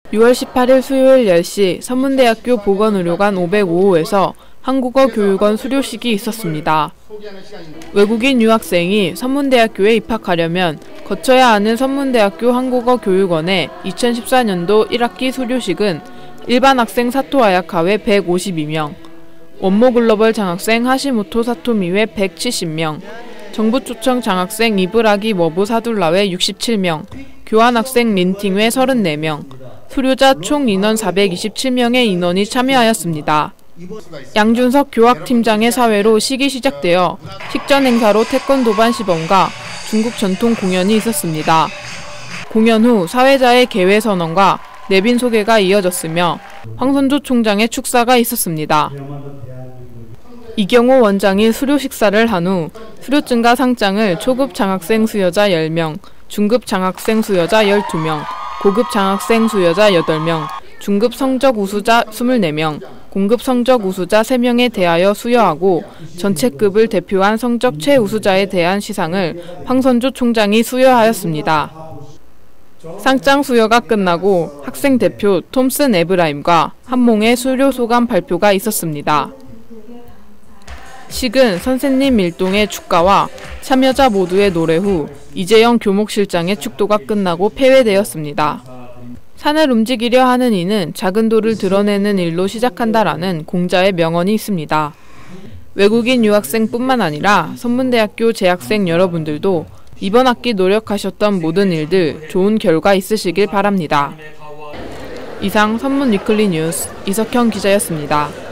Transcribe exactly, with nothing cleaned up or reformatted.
유월 십팔일 수요일 열 시 선문대학교 보건의료관 오백오 호에서 한국어 교육원 수료식이 있었습니다. 외국인 유학생이 선문대학교에 입학하려면 거쳐야 하는 선문대학교 한국어 교육원의 이천십사 년도 일 학기 수료식은 일반 학생 사토 아야카회 백오십이 명, 원모 글로벌 장학생 하시모토 사토미회 백칠십 명, 정부 초청 장학생 이브라기 워부 사둘라회 육십칠 명, 교환학생 린팅회 삼십사 명, 수료자 총 인원 사백이십칠 명의 인원이 참여하였습니다. 양준석 교학팀장의 사회로 식이 시작되어 식전 행사로 태권도반 시범과 중국 전통 공연이 있었습니다. 공연 후 사회자의 개회 선언과 내빈 소개가 이어졌으며 황선조 총장의 축사가 있었습니다. 이경호 원장이 수료 식사를 한 후 수료증과 상장을 초급 장학생 수여자 열 명, 중급 장학생 수여자 열두 명, 고급 장학생 수여자 여덟 명, 중급 성적 우수자 이십사 명, 공급 성적 우수자 세 명에 대하여 수여하고 전체급을 대표한 성적 최우수자에 대한 시상을 황선조 총장이 수여하였습니다. 상장 수여가 끝나고 학생 대표 톰슨 에브라임과 한몽의 수료 소감 발표가 있었습니다. 식은 선생님 밀동의 축가와 참여자 모두의 노래 후 이재영 교목실장의 축도가 끝나고 폐회되었습니다. 산을 움직이려 하는 이는 작은 돌을 드러내는 일로 시작한다라는 공자의 명언이 있습니다. 외국인 유학생뿐만 아니라 선문대학교 재학생 여러분들도 이번 학기 노력하셨던 모든 일들 좋은 결과 있으시길 바랍니다. 이상 선문 위클리 뉴스 이석형 기자였습니다.